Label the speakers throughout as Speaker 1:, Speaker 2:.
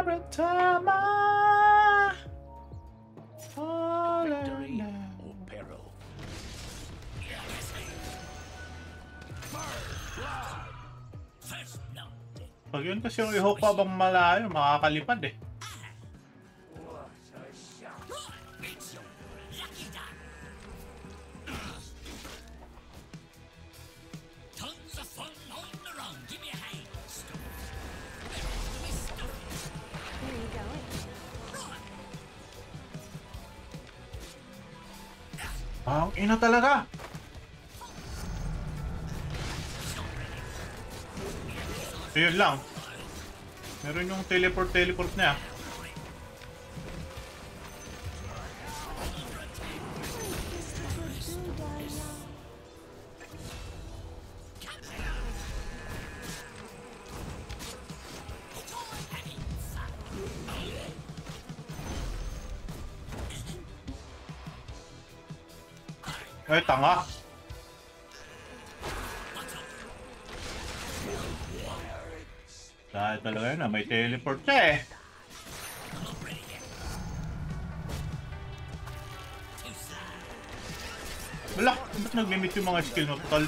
Speaker 1: Sabatama. Victory or peril. Pag yun kasi yung ihok pa bang malayo, makakalipad eh. Ang ina talaga. Ayun lang. Meron yung teleport niya. Ay, tanga. Dahil talaga yun na may teleport siya eh. Wala, ba't nag-limit yung mga skill mo? Total.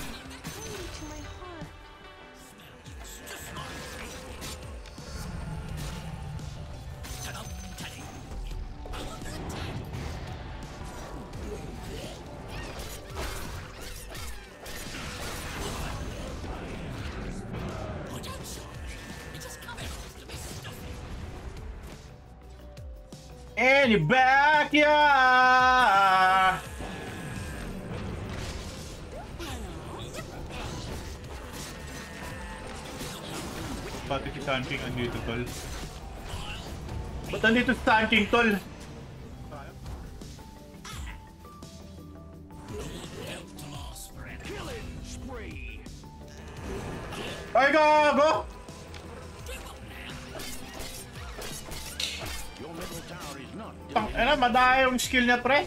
Speaker 1: Any back, yeah. Pati si Sun King andito, tol. Ba't andito si Sun King, tol? Ay, gago! Madaya yung skill niya, pre.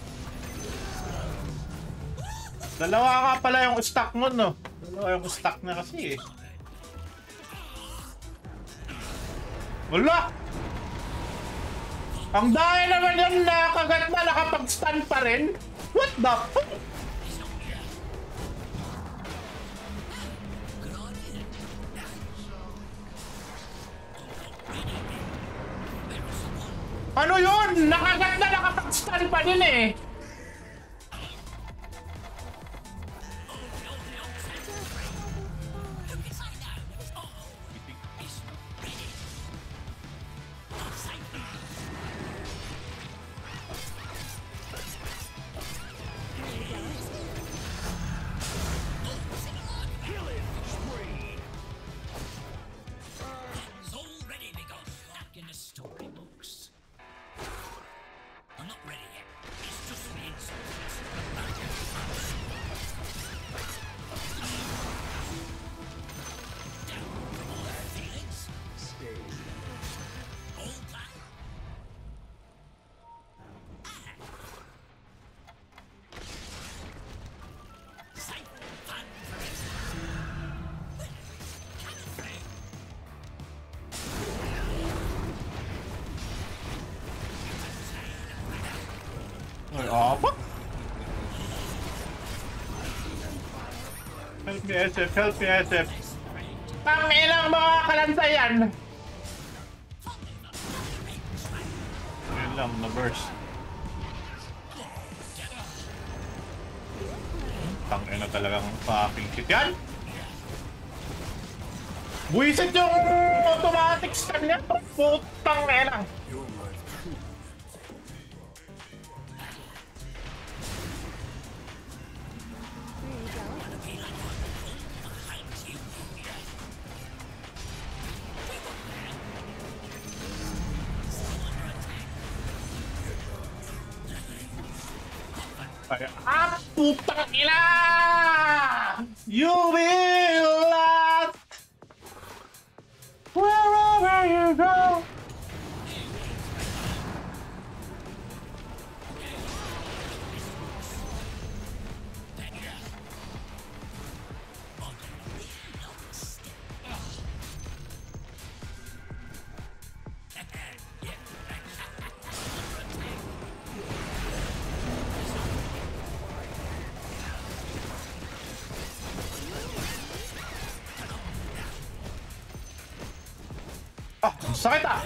Speaker 1: Dalawa ka pala yung stack mo, no? Dalawa yung stack na kasi, eh. Wala! Ang daya naman yung nakagat na nakapag-stun pa rin. What the fuck? Ano yun? Nakagat na nakapag-stun pa din eh. Apa? Help me SF, help me SF. Pangilang mga kalansayan. Yun lang, na-burst. Tangina talagang fucking shit yan. Buisit yung automatic stun niya. Putang ina. Ah, putang ina! You will last wherever you go. Ah, sakit ah!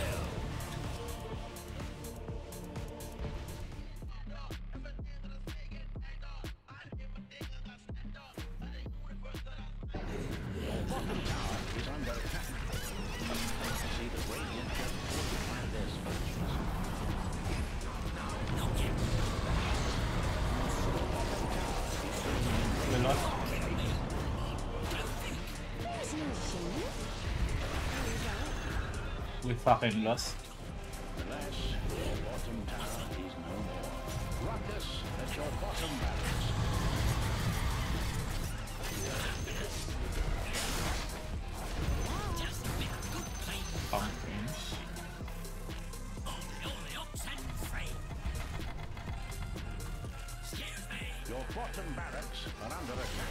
Speaker 1: Galos. We fucking lost. Pumpkins.
Speaker 2: Your bottom barracks are under attack.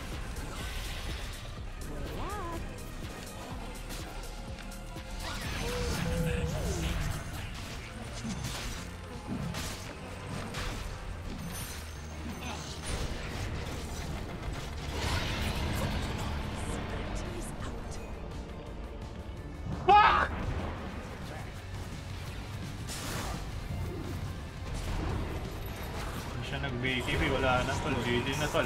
Speaker 1: Fuck! Hindi siya nag-BKB, wala na tol. GG na tol.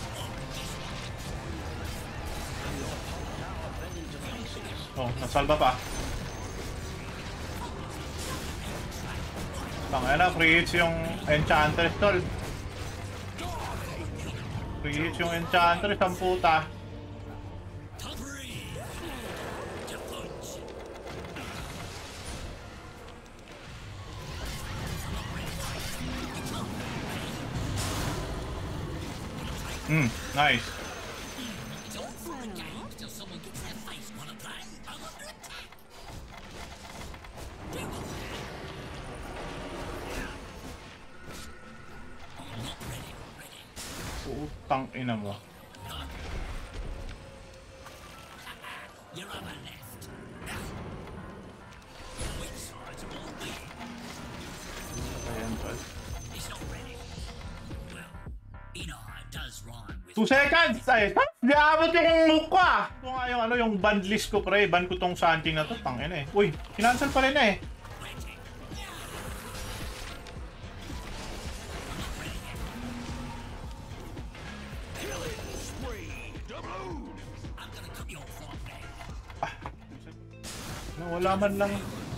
Speaker 1: Oh, nasalba pa. Tangina, free hits yung Enchantress tol. Free hits yung Enchantress, ang puta. Nice. Putang ina mo. Ayan, tol. 2 seconds! Ay, naabot yung move ko ah! Ito nga yung, yung band list ko pre. Ban ko tong Santing na to. Tangina eh. Uy, kinansel pa rin eh. Ah, wala man lang.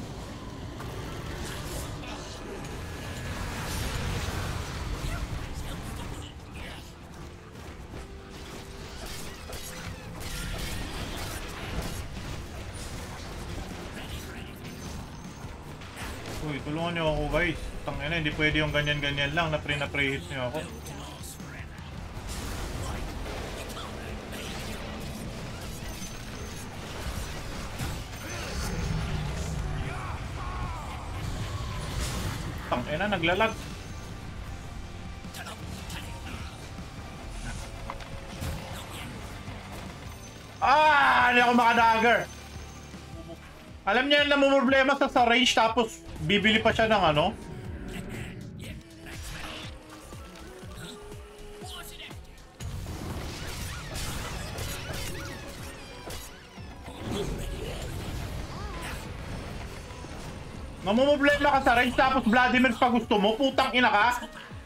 Speaker 1: Uy, tulungan niyo ako guys. Tangina, hindi pwede yung ganyan-ganyan lang na pre-hit niyo ako. Tangina, naglalag. Ah, hindi ako makadagger. Alam niya na problema sa range tapos bibili pa siya ng ano? Namumblema ka sa range tapos Vladimir pa gusto mo? Putang ina ka?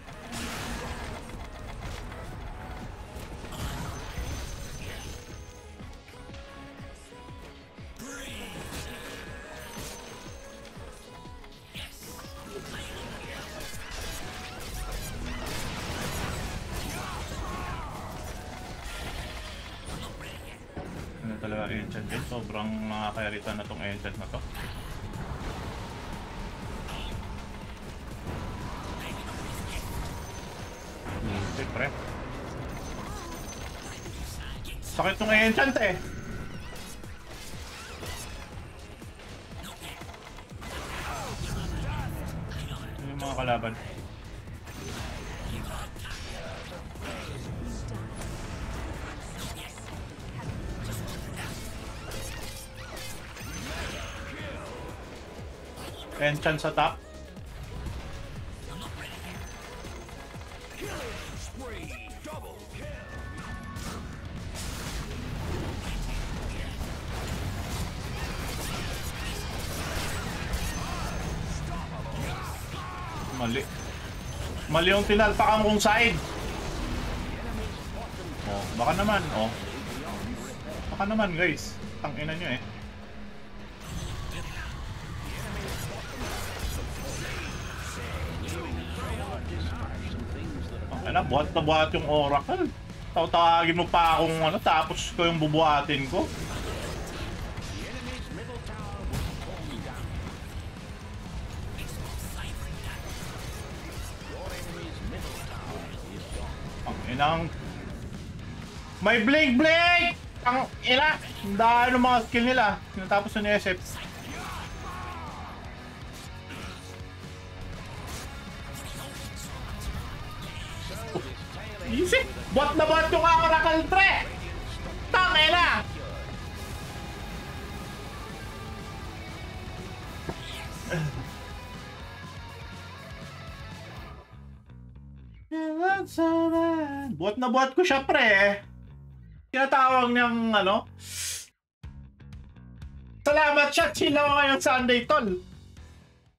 Speaker 1: Ano talaga enchant din? Sobrang nakakairita na tong enchant na to. Pre. Sakit tong enchant eh. Yung mga kalaban. Enchant sa top. Mali. Mali yung tinalpakan kong side. Oh, baka naman. Oh. Baka naman, guys. Tangina nyo eh. Tangina, buhat na buhat yung Oracle. Tawagin mo pa akong ano, tapos ko yung bubuhatin ko. Ang inang... May blink blink! Ang ina! Ang dahil ng mga skill nila. Natapos na ni SF. Easy! Bot na bot yung Oracle 3! Tangina! Buhat na buhat ko siya, pre. Tinatawag niyang ano. Salamat siya, chill ako ngayong Sunday, tol.